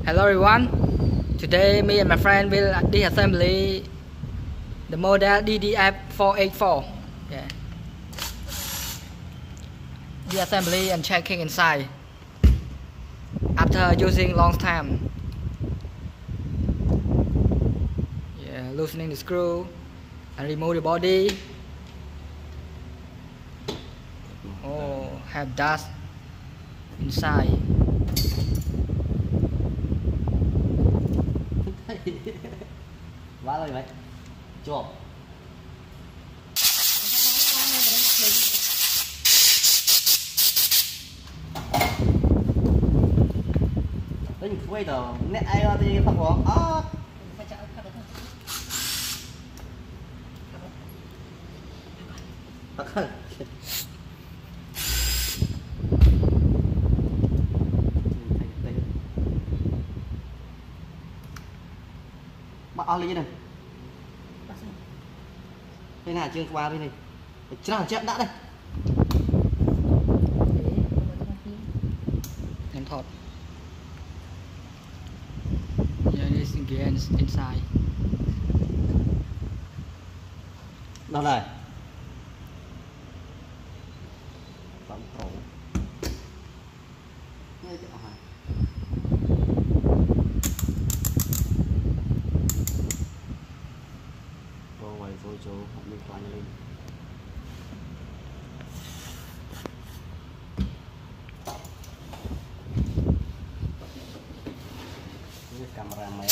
Hello everyone. Today me and my friend will disassemble the model DDF484. Yeah. Disassembly and checking inside after using long time. Yeah, loosening the screw and remove the body. Oh, have dust inside. Vá rồi mày. Chụp. Tính quay tờ nét ai ra thì phát bỏ. Thật. Bắt ao lên này. Đây là chương qua đây này. Nào chết đã đây. And thought. Yeah, this again inside. Đâu này? Phẩm khổ. Nghe chỗ hả? Vô chỗ học liên quan lên camera máy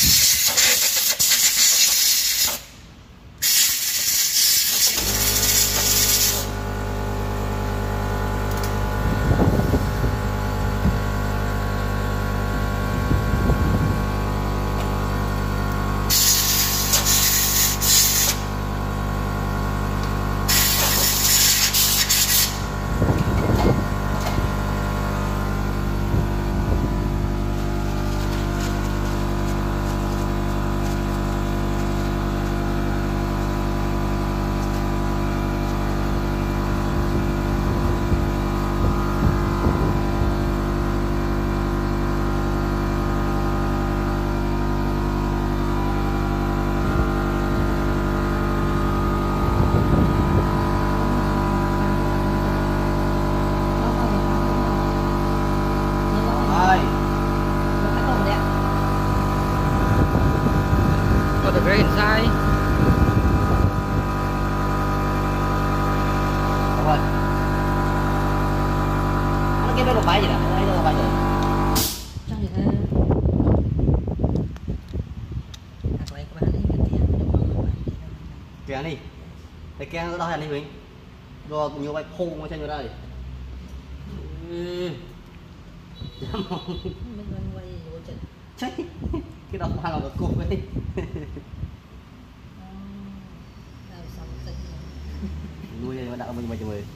the very inside. rồi. Nó kia đâu là phải gì nè, đây đâu là phải gì. Trong gì thế? Kìa đi. Cái kia nó đo hành đi mình. Rồi nhiều bài khô mà cho nhiều đây. Chết. Cái đó hoa là một cục ấy. Nuôi mà đạo mình cho mày.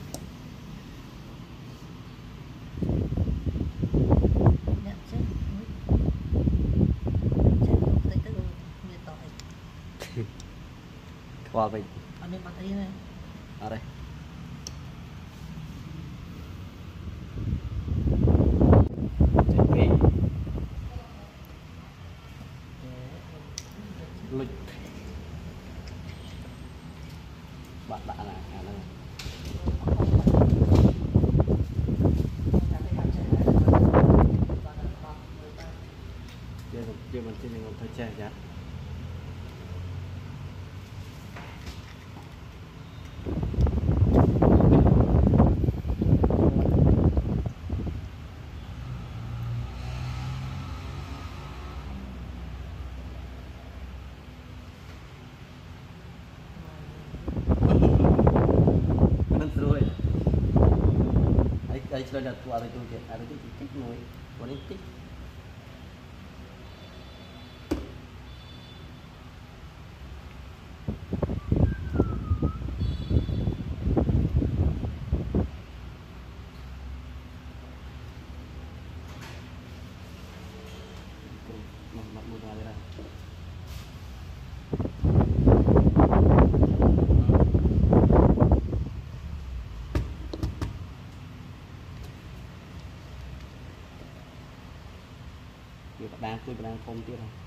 Qua mình. Ở đây mặt thấy này. Ở đây. Lịch bạn đã là chưa mình xin mình thôi chơi nhá. Đây chơi là tua đây tôi chuyện đây tôi tích nuôi còn đến tích mặt mua ra đây này. Nhiều bạn đang tôi đang không tiếc không.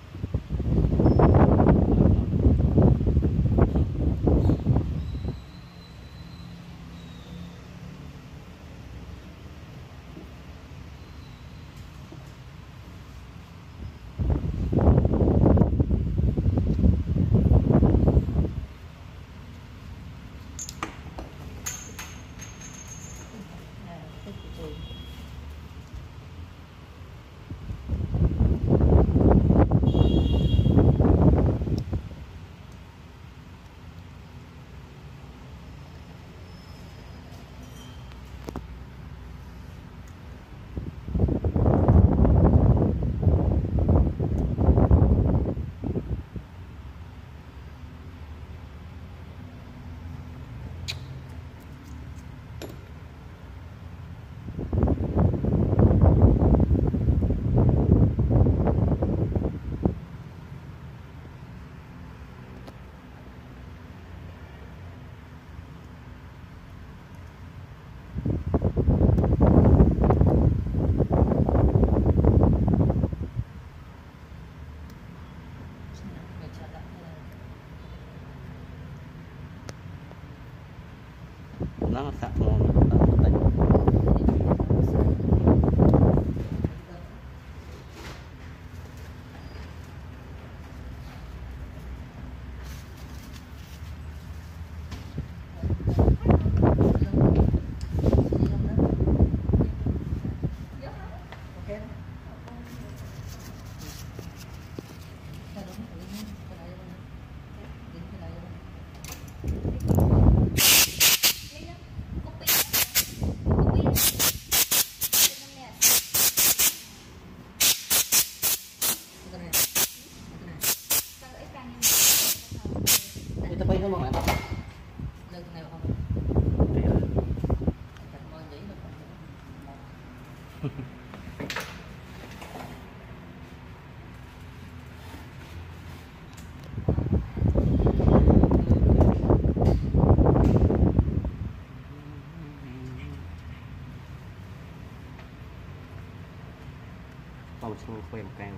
Nó sạc ngon tỉnh. Kita pakai sama nggak? Tàu xô quay một càng.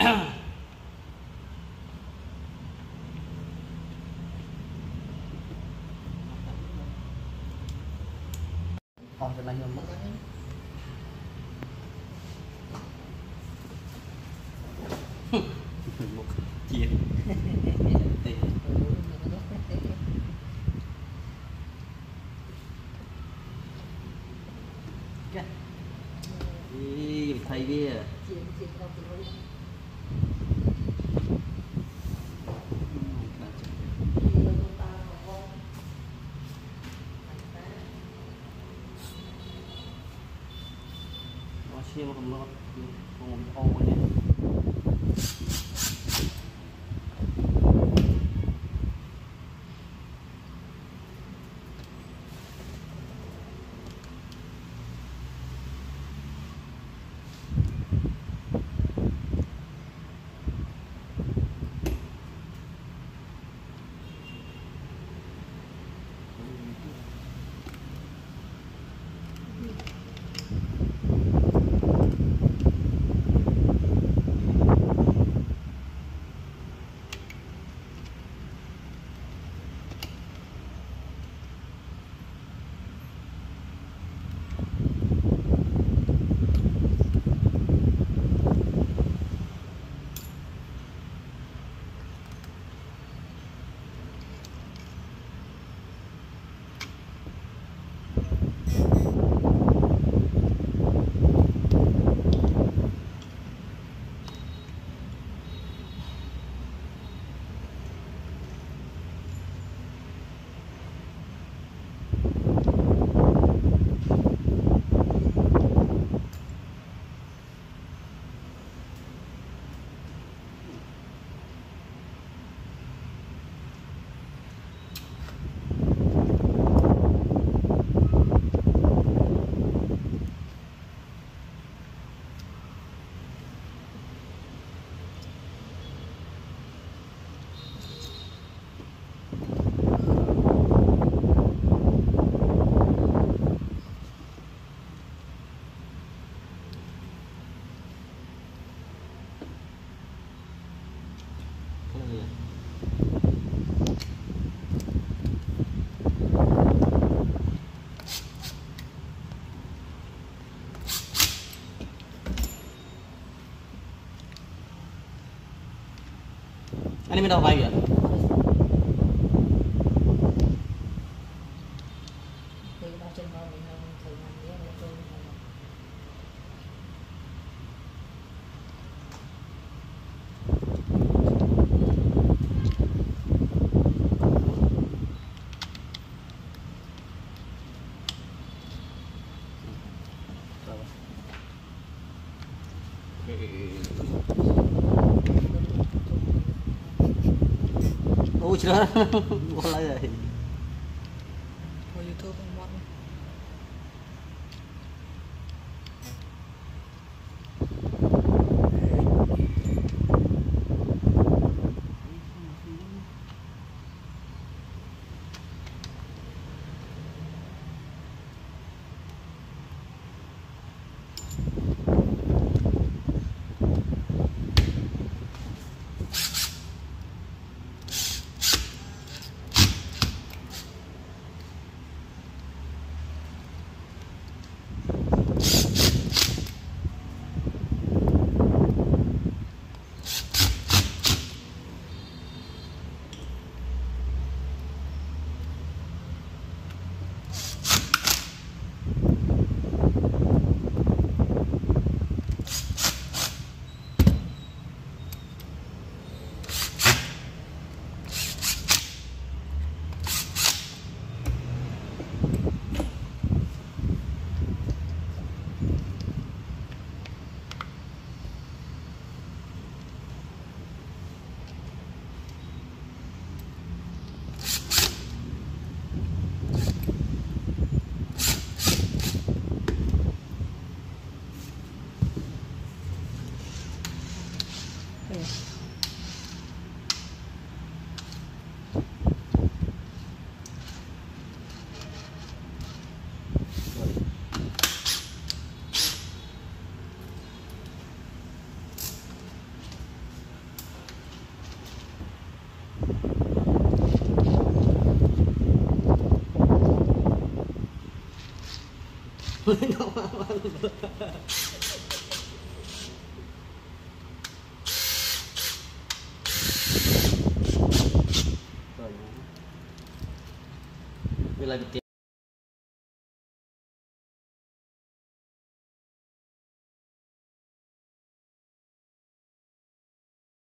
Còn cái này không mất một chia đi thầy bia chia một lọ một ô nhé anh em đâu vay vậy ôi trời vô lại rồi Thôi YouTube không mất Rồi. Vì là